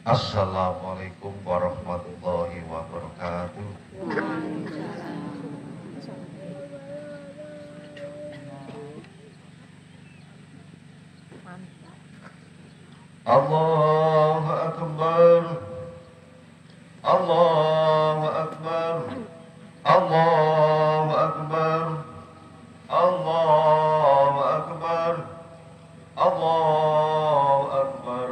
Assalamualaikum warahmatullahi wabarakatuh. Allahu Akbar. Allahu Akbar. Allahu Akbar. Allahu Akbar. Allahu Akbar.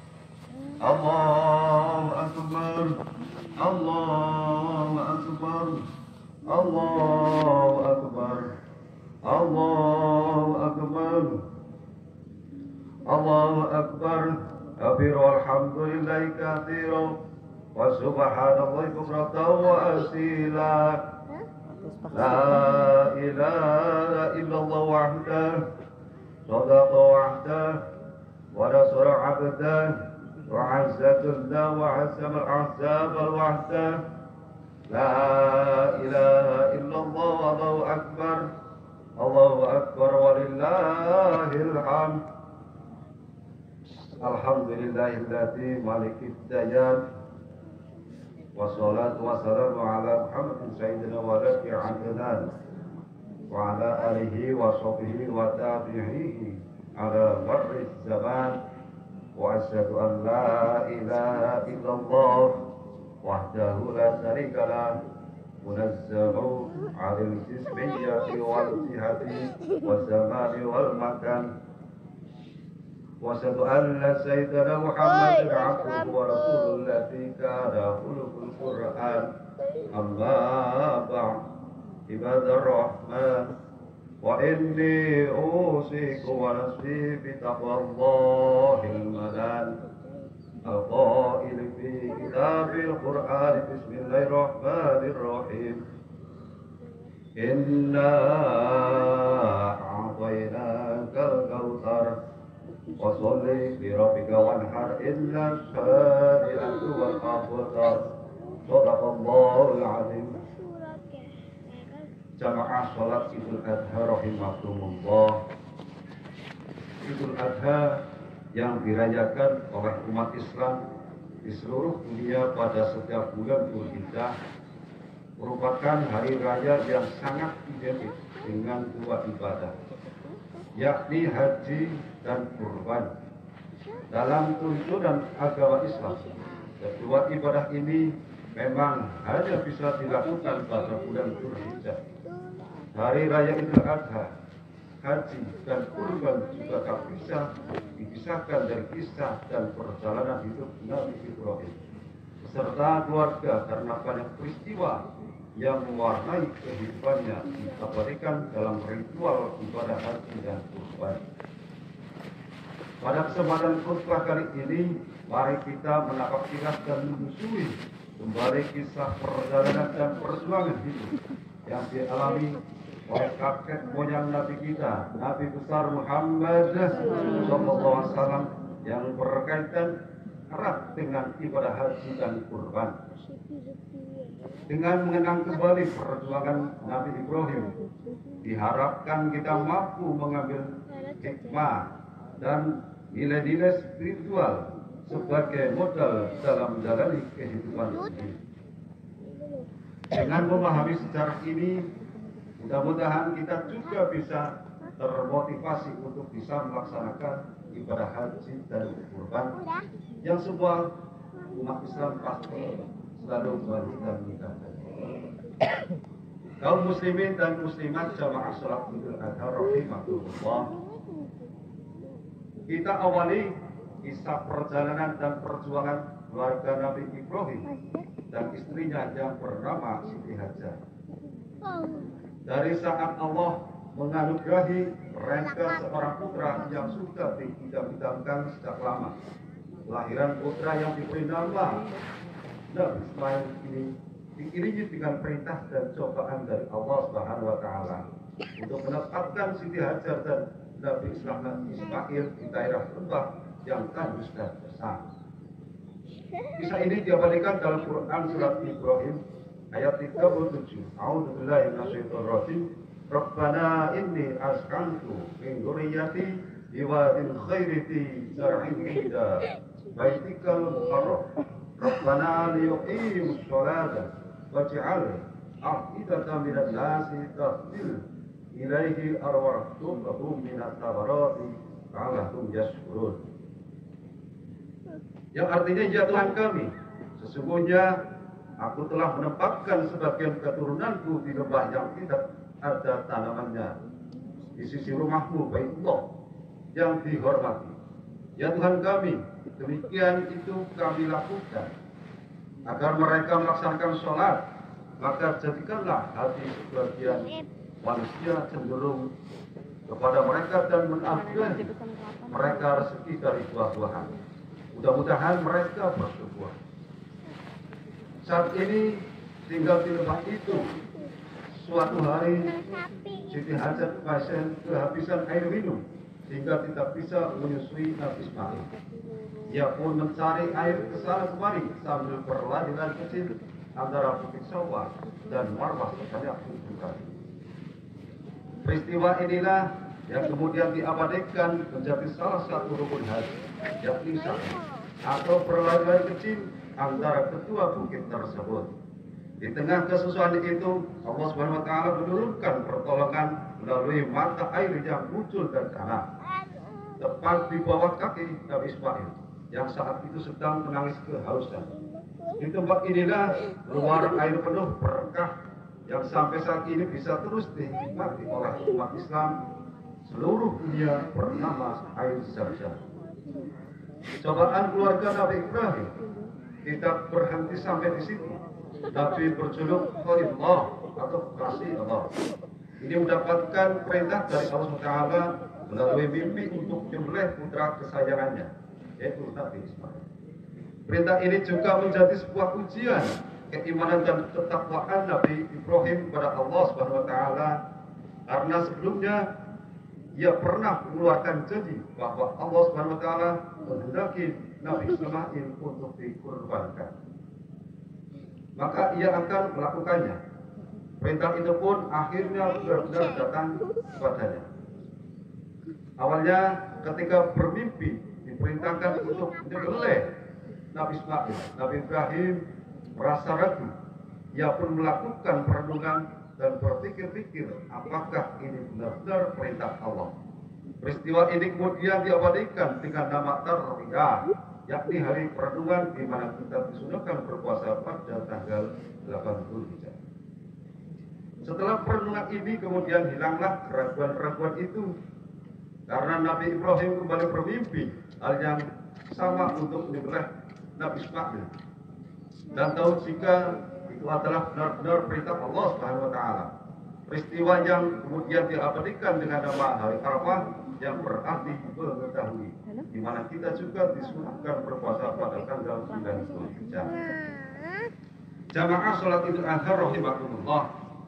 Allahu Akbar. Allahu Akbar. Allahu Akbar. Allahu Akbar. Allahu Akbar. Kabir walhamdulillahi katsiran wa subhanallahi bukratan wa asila. La ilaha illallah wahdah. Sadaqa wahdah. Wa nasara abdah. وعزة الله وعزم الأحزاب الوحدة. لا إله إلا الله. الله أكبر. الله أكبر ولله الحمد. الحمد لله الذي مالك الديان. والصلاة والسلام على محمد سيدنا ولد عدنان وعلى آله وصحبه وتابعيه على مر الزمان. وأشهد أن لا إله إلا الله وحده لا شريك له منزه عن الجسمية والجهة والزمان والمكان. وأشهد أن سيدنا محمد عبده ورسوله الذي كان خلق القرآن. أما بعد عباد الرحمن وإني أوصيكم ونفسي بتقوى الله المنان القائل في كتاب القرآن بسم الله الرحمن الرحيم. إنا أعطيناك الكوثر فصل لربك وانحر إن شانئك هو الأبتر. صدق الله العظيم. Jamaah sholat Idul Adha rahimakumullah. Idul Adha yang dirayakan oleh umat Islam di seluruh dunia pada setiap bulan Dzulhijjah merupakan hari raya yang sangat identik dengan dua ibadah, yakni haji dan kurban. Dalam tuntunan agama Islam, kedua ibadah ini memang hanya bisa dilakukan pada bulan Dzulhijjah. Hari Raya Idul Adha, haji dan kurban juga tak bisa dipisahkan dari kisah dan perjalanan hidup Nabi Ibrahim beserta keluarga karena banyak peristiwa yang mewarnai kehidupannya diabadikan dalam ritual ibadah haji dan kurban. Pada kesempatan khutbah kali ini, mari kita menapak tilas dan menyusui kembali kisah perjalanan dan perjuangan hidup yang dialami oleh kakek moyang Nabi kita, Nabi besar Muhammad SAW, yang berkaitan erat dengan ibadah haji dan kurban. Dengan mengenang kembali perjuangan Nabi Ibrahim, diharapkan kita mampu mengambil hikmah dan nilai-nilai spiritual sebagai modal dalam menjalani kehidupan ini. Dengan memahami sejarah ini, mudah-mudahan kita juga bisa termotivasi untuk bisa melaksanakan ibadah haji dan kurban yang semua umat Islam pasti selalu melanjutkan kita. Kaum muslimin dan muslimat jamaah sholat Idul Adha rahimakumullah. Kita awali kisah perjalanan dan perjuangan keluarga Nabi Ibrahim dan istrinya yang bernama Siti Hajar. Dari saat Allah menganugerahi mereka seorang putra yang sudah diidam-idamkan sejak lama, kelahiran putra yang diberi nama Nabi Ismail ini diiringi dengan perintah dan cobaan dari Allah Subhanahu wa Ta'ala untuk menetapkan Siti Hajar dan Nabi Ismail di daerah lembah yang tandus dan besar. Kisah ini diabadikan dalam Quran surat Ibrahim ayat 37. A'udzubillahi minasyaitonir rajim. Rabbana inni askantu min dzurriyyati biwadin khairi dzi zar'in 'inda baitikal muharram Rabbana liyuqimus sholata waj'al afidatan minan nasi tahmil ilaihi arwarzuqhum minat thamarati la'allahum yashkurun. Yang artinya, ya Tuhan kami, sesungguhnya aku telah menempatkan sebagian keturunanku di lembah yang tidak ada tanamannya di sisi rumahmu Baitullah yang dihormati. Ya Tuhan kami, demikian itu kami lakukan agar mereka melaksanakan sholat, maka jadikanlah hati sebagian manusia cenderung kepada mereka dan mengampuni mereka rezeki dari buah-buahan. Mudah-mudahan mereka bersyukur. Saat ini tinggal di lembah itu. Suatu hari Siti Hajar kehabisan air minum sehingga tidak bisa menyusui Nabi Ismail. Ia pun mencari air ke sana kemari sambil berlari-lari kecil antara Bukit Sawa dan Marwah sebanyak 7 kali. Peristiwa inilah yang kemudian diabadikan menjadi salah satu rukun haji, yakni sa'i atau berlari-lari kecil antara kedua bukit tersebut. Di tengah kesusahan itu, Allah Subhanahu wa taala menurunkan pertolongan melalui mata air yang muncul dari tanah tepat di bawah kaki Nabi Ismail yang saat itu sedang menangis kehausan. Di tempat inilah keluar air penuh berkah yang sampai saat ini bisa terus dinikmati oleh umat Islam seluruh dunia bernama air Zam-Zam. Cobaan keluarga Nabi Ibrahim tidak berhenti sampai di situ. Nabi berjuluk Khalilullah atau kasih Allah. Ini mendapatkan perintah dari Allah SWT melalui mimpi untuk menyembelih putra kesayangannya, yaitu Nabi Ismail. Perintah ini juga menjadi sebuah ujian keimanan dan ketakwaan Nabi Ibrahim kepada Allah SWT, karena sebelumnya ia pernah mengeluarkan janji bahwa Allah SWT menghendaki Nabi Ismail untuk dikurbankan, maka ia akan melakukannya. Perintah itu pun akhirnya benar-benar datang kepadanya. Awalnya ketika bermimpi diperintahkan untuk menyembelih Nabi Ismail, Nabi Ibrahim merasa ragu. Ia pun melakukan perenungan dan berpikir-pikir apakah ini benar-benar perintah Allah. Peristiwa ini kemudian diabadikan dengan nama Tarwiyah, yakni hari perenungan di mana kita disunahkan berpuasa pada tanggal 8 Dzulhijjah. Setelah perenungan ini kemudian hilanglah keraguan-keraguan itu, karena Nabi Ibrahim kembali bermimpi hal yang sama untuk menyembelih Nabi Ismail dan tahu jika itu adalah benar-benar perintah Allah Subhanahu wa taala. Peristiwa yang kemudian diabadikan dengan nama hari Arafah yang berarti mengetahui, di mana kita juga disunahkan berpuasa pada tanggal 9 Dzulhijjah. Jamaah salat Idul Adha rahimakumullah.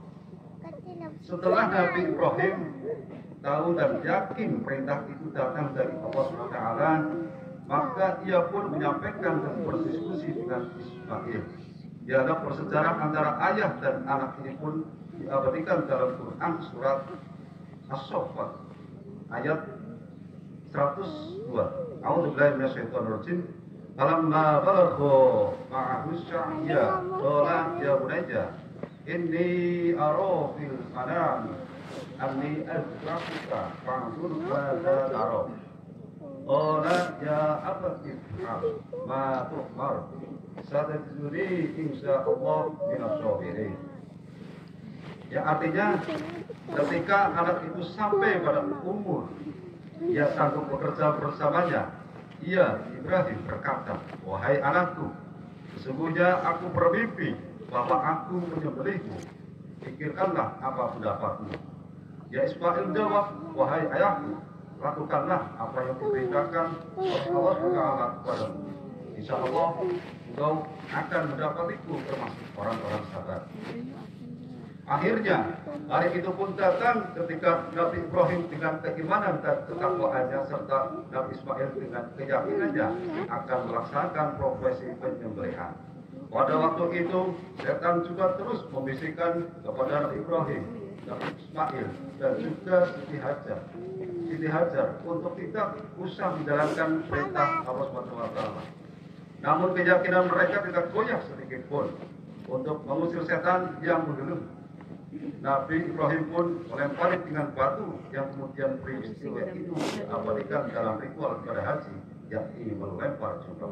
Setelah Nabi Ibrahim tahu dan yakin perintah itu datang dari Allah SWT, maka ia pun menyampaikan dan berdiskusi dengan Ismail. Dialog bersejarah antara ayah dan anak ini pun diabadikan dalam Quran surat As-Saffat ayat 102. A'udzubillahi minasyaitonirrajim. Falamma balagha ma'ahu sya'ya qala ya bunayya inni ara fil manami anni azrafuka fa'dur madza tara. Qala ya abati ma tu'mar satajiduni insyaallah minas sabirin. Yang artinya ketika anak itu sampai pada umur ia sanggup bekerja bersamanya, ia Ibrahim berkata, wahai anakku, sesungguhnya aku bermimpi bahwa aku menyembelihmu. Pikirkanlah apa pendapatmu. Ya Ismail jawab, wahai ayahku, lakukanlah apa yang diperintahkan oleh Allah Taala kepadamu. Insya Allah engkau akan mendapatiku termasuk orang-orang sabar. Akhirnya hari itu pun datang ketika Nabi Ibrahim dengan keimanan dan ketakwaannya serta Nabi Ismail dengan keyakinannya akan melaksanakan profesi penyembelihan. Pada waktu itu setan juga terus membisikkan kepada Nabi Ibrahim, Nabi Ismail dan juga Siti Hajar Siti Hajar untuk tidak usah menjalankan perintah Allah SWT. Namun keyakinan mereka tidak goyah sedikit pun untuk mengusir setan yang menggelung. Nabi Ibrahim pun melempari dengan batu yang kemudian peristiwa itu diabadikan dalam ritual ibadah haji, yakni melempar jumrah.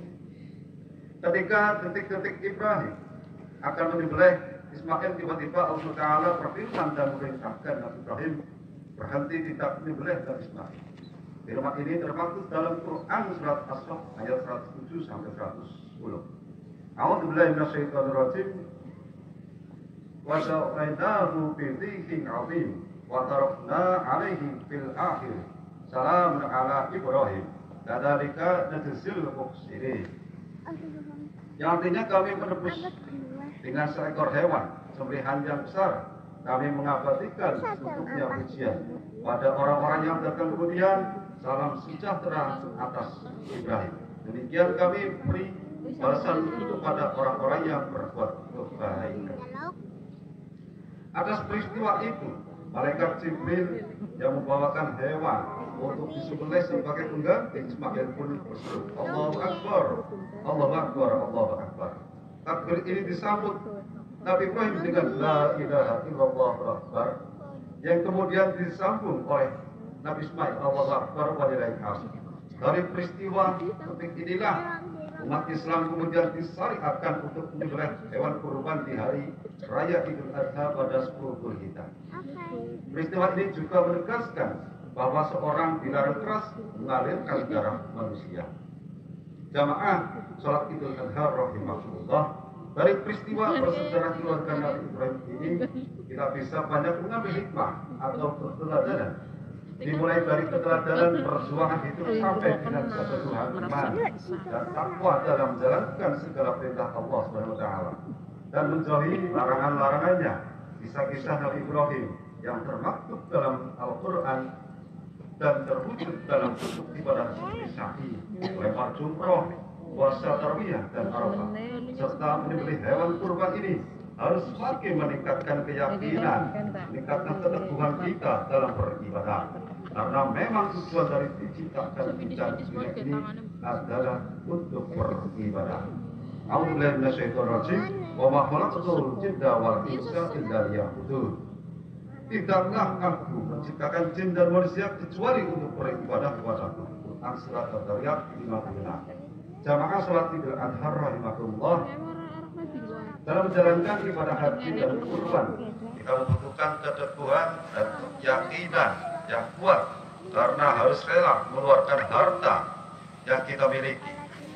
Ketika detik-detik Ibrahim akan menyembelih Ismail, tiba-tiba Allah Ta'ala berfirman dan memerintahkan Nabi Ibrahim berhenti tidak menyembelih Nabi Ismail. Firman ini termaktub dalam Quran surat As-Saff ayat 107 sampai 110. A'udzu billahi minasyaitonir rajim. Wa sa'aynahu bi dhikrin 'azim wa tarakna 'alaihi fil akhir. Salamun 'ala Ibrahim. Kadzalika najzil muhsinin. Yang artinya kami menebus dengan seekor hewan sembelihan yang besar. Kami mengabadikan untuknya pujian pada orang-orang yang datang kemudian. Salam sejahtera atas Ibrahim. Demikian kami beri balasan kepada orang-orang yang berbuat kebaikan. Atas peristiwa itu, malaikat Jibril yang membawakan hewan untuk disembelih sebagai pengganti Ismail pun berseru, Allahu Akbar, Allahu Akbar, Allahu Akbar. Takbir ini disambut Nabi Ibrahim dengan La ilaha illallah Akbar, yang kemudian disambung oleh Nabi Ismail, Allahu Akbar walillahil hamd. Dari peristiwa detik inilah umat Islam kemudian disyariatkan untuk menyembelih hewan kurban di hari raya Idul Adha pada 10 Dzulhijjah. Peristiwa ini juga menegaskan bahwa seorang dilarang keras mengalirkan darah manusia. Jamaah salat Idul Adha rahimahullah, dari peristiwa bersejarah keluarga Nabi Ibrahim ini kita bisa banyak mengambil hikmah atau keteladanan. Dimulai dari keteladanan perjuangan hidup sampai dengan keteguhan iman dan takwa dalam menjalankan segala perintah Allah SWT dan menjauhi larangan-larangannya. Kisah-kisah Nabi Ibrahim yang termaktub dalam Al-Quran dan terwujud dalam bentuk ibadah seperti sa'i, melempar jumroh, puasa tarwiyah dan arafah, serta menyembelih hewan kurban ini harus semakin meningkatkan keyakinan, meningkatkan keteguhan kita dalam beribadah. Karena memang tujuan dari diciptakan kita ini adalah untuk beribadah. A'udzubillahi minasyaitonir rajim. Wa ma khalaqtul jinna wal insa illa liya'budun. Tidaklah aku menciptakan jin dan manusia kecuali untuk beribadah kepadaku. Quran surat Al-Dariyat 56. Jamaah salat Idul Adha rahimahullah, dalam menjalankan ibadah haji dan kurban kita membutuhkan keteguhan dan keyakinan yang kuat karena harus rela mengeluarkan harta yang kita miliki.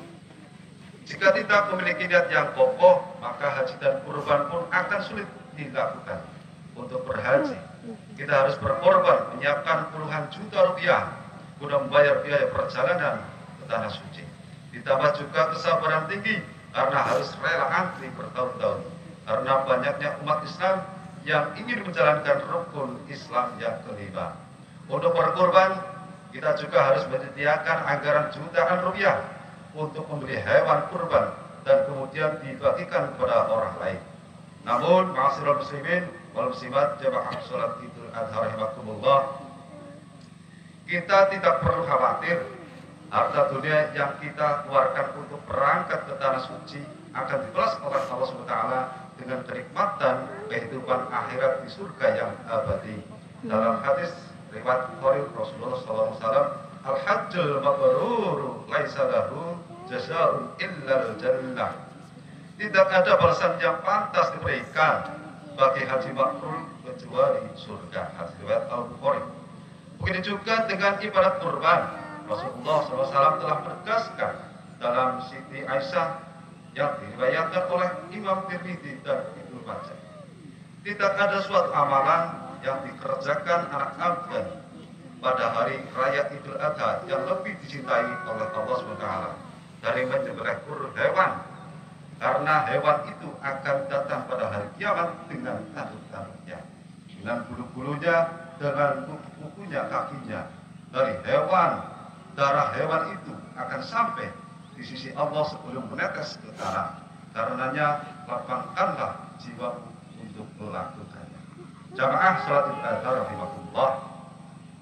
Jika tidak memiliki niat yang kokoh, maka haji dan kurban pun akan sulit dilakukan. Untuk berhaji, kita harus berkorban menyiapkan puluhan juta rupiah guna membayar biaya perjalanan ke tanah suci. Ditambah juga kesabaran tinggi karena harus rela antri bertahun-tahun. Karena banyaknya umat Islam yang ingin menjalankan rukun Islam yang kelima. Untuk berkorban, kita juga harus menyediakan anggaran jutaan rupiah untuk membeli hewan kurban dan kemudian dibagikan kepada orang lain. Namun, ma'asyiral muslimin wal muslimat jamaah salat Idul Adha rahimakumullah, kita tidak perlu khawatir harta dunia yang kita keluarkan untuk berangkat ke tanah suci akan dibalas oleh Allah SWT dengan kenikmatan kehidupan akhirat di surga yang abadi. Dalam hadis riwayat Bukhari, Rasulullah SAW, Al-Hajjul Mabrur laisa lahu jazaa'un illal jannah. Tidak ada balasan yang pantas diberikan bagi haji mabrur kecuali surga. Hadis riwayat Al-Bukhari. Begitu juga dengan ibadat kurban. Rasulullah SAW telah menegaskan dalam Siti Aisyah yang diriwayatkan oleh Imam Tirmidzi dan Ibnu Majah. Tidak ada suatu amalan yang dikerjakan anak Adam pada hari raya Idul Adha yang lebih dicintai oleh Allah SWT dari menyembelih hewan, karena hewan itu akan datang pada hari kiamat dengan tanduk-tanduknya, dengan bulu-bulunya, dengan kuku-kukunya, kakinya. Dari hewan, darah hewan itu akan sampai di sisi Allah sebelum menetes ke tanah. Karenanya lapangkanlah jiwamu untuk melakukannya. Jamaah salat Idul Adha rahimahullah,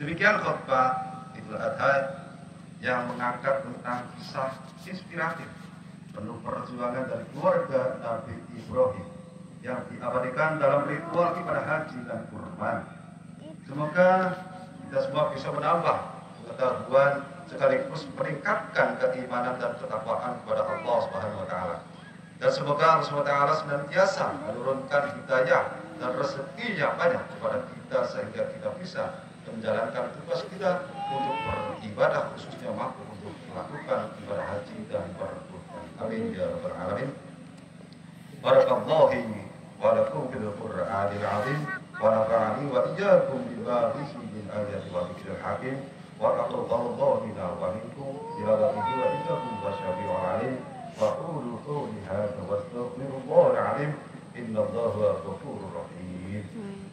Demikian khutbah Idul Adha yang mengangkat tentang kisah inspiratif penuh perjuangan dari keluarga Nabi Ibrahim yang diabadikan dalam ritual ibadah haji dan kurban. Semoga kita semua bisa menambah pengetahuan sekaligus meningkatkan keimanan dan ketakwaan kepada Allah Subhanahu wa taala. Dan semoga Allah Subhanahu wa taala senantiasa menurunkan hidayah dan rezekinya banyak kepada kita sehingga kita bisa menjalankan tugas kita untuk beribadah, khususnya mampu untuk melakukan ibadah haji dan berkurban. Amin ya rabbal alamin. Barakallahu wa lakum fil Qur'anil azim wa nafa'ani wa iyyakum bima fihi min ayati wa dzikril hakim wa taqabbalallahu minna wa minkum ila rabbihi wa iyyakum wasyafi'u alim wa qulu qawli hadza wa astaghfirullahal azim innallaha ghafurur rahim.